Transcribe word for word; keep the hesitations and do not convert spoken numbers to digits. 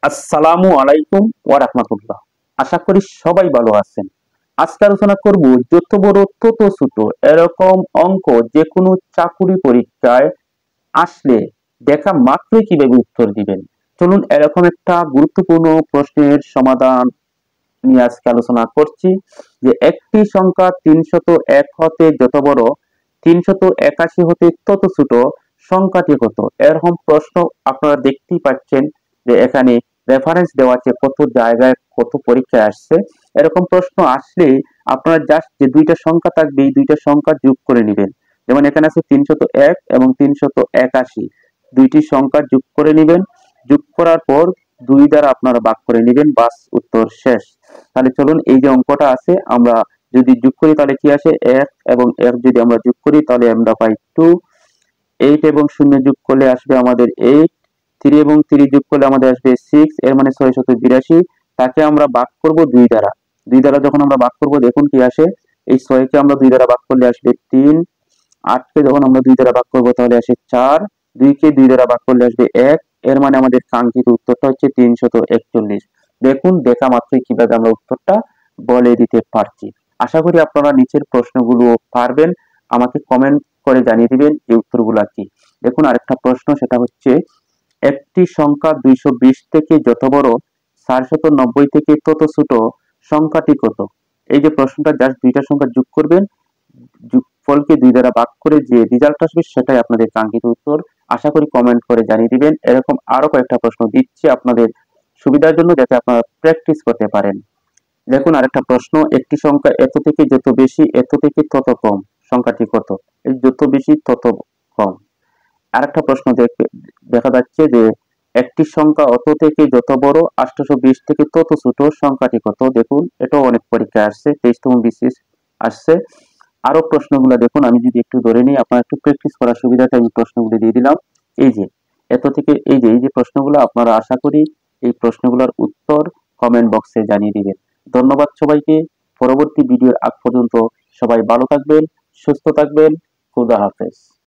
আসসালামু আলাইকুম ওয়া রাহমাতুল্লাহ। আশা করি সবাই ভালো আছেন। আজকে আলোচনা করব যত বড় তত ছোট এরকম অঙ্ক যে কোনো চাকুরি পরীক্ষায় আসলে দেখা মাত্রই কিভাবে উত্তর দিবেন। চলুন এরকম একটা গুরুত্বপূর্ণ প্রশ্নের সমাধান নিয়ে আজকে আলোচনা করছি যে একটি সংখ্যা তিনশত এক হতে যত বড় তিনশত একাশি হতে তত ছোট সংখ্যাটি কত। এরকম প্রশ্ন আপনারা দেখতেই পাচ্ছেন যে এখানে রেফারেন্স দেওয়া আছে কত জায়গায় কত পরীক্ষায় আসছে। এরকম প্রশ্ন আসলে আপনারা জাস্ট যে দুইটা সংখ্যা থাকবে এই দুইটা সংখ্যা যোগ করে নেবেন। যেমন এখানে আছে তিনশত এক এবং তিনশত একাশি, দুইটি সংখ্যা যোগ করে নেবেন। যোগ করার পর দুই দ্বারা আপনারা ভাগ করে নেবেন, বাস উত্তর শেষ। তাহলে চলুন এই যে অঙ্কটা আছে আমরা যদি যোগ করি তাহলে কি আসে এক এবং এক যদি আমরা যোগ করি তাহলে আমরা পাই টু। এইট এবং শূন্য যোগ করলে আসবে আমাদের এইট। থ্রি এবং থ্রি যোগ করলে আমাদের আসবে সিক্স, এর মানে ছয়শত বিরাশি। তাকে আমরা ভাগ করব দুই দ্বারা। দুই দ্বারা যখন আমরা ভাগ করব দেখুন কি আসে, এই ছয়কে আমরা দুই দ্বারা ভাগ করলে আসবে তিন। আটকে যখন আমরা দুই দ্বারা ভাগ করবো তাহলে আসে চার। দুইকে দুই দ্বারা ভাগ করলে আসবে এক। এর মানে আমাদের কাঙ্ক্ষিত উত্তরটা হচ্ছে তিনশত একচল্লিশ। দেখুন দেখা মাত্রই কিভাবে আমরা উত্তরটা বলে দিতে পারছি। আশা করি আপনারা নিচের প্রশ্নগুলো পারবেন। আমাকে কমেন্ট করে জানিয়ে দিবেন এই উত্তরগুলো কি। দেখুন আরেকটা প্রশ্ন, সেটা হচ্ছে একটি সংখ্যা দুইশো বিশ থেকে যত বড় চারশত নব্বই থেকে তত ছোট সংখ্যাটি কত। এই যে প্রশ্নটা জাস্ট দুইটা সংখ্যা যোগ করবেন, ফলকে দুই দ্বারা ভাগ করে যে রেজাল্ট আসবে সেটাই আপনাদের কাঙ্ক্ষিত উত্তর। আশা করি কমেন্ট করে জানিয়ে দিবেন। এরকম আরো কয়েকটা প্রশ্ন দিচ্ছি আপনাদের সুবিধার জন্য যাতে আপনারা প্র্যাকটিস করতে পারেন। দেখুন আরেকটা প্রশ্ন, একটি সংখ্যা এত থেকে যত বেশি এত থেকে তত কম সংখ্যাটি কত। এই যত বেশি তত কম। আরেকটা প্রশ্ন দেখা যাচ্ছে যে একটি সংখ্যা অত থেকে যত বড় আটশোশো বিশ থেকে তত ছোট সংখ্যাটি কত। দেখুন এটাও অনেক পরীক্ষায় আসছে, তেইশ এবং বিসিএস আসছে। আরো প্রশ্নগুলো দেখুন, আমি যদি একটু ধরে নিই আপনার একটু প্র্যাকটিস করার সুবিধাতে আমি প্রশ্নগুলো দিয়ে দিলাম। এই যে এত থেকে এই যে এই যে প্রশ্নগুলো আপনারা আশা করি এই প্রশ্নগুলোর উত্তর কমেন্ট বক্সে জানিয়ে দিবেন। ধন্যবাদ সবাইকে। পরবর্তী ভিডিওর আগ পর্যন্ত সবাই ভালো থাকবেন, সুস্থ থাকবেন। খুদা হাফেজ।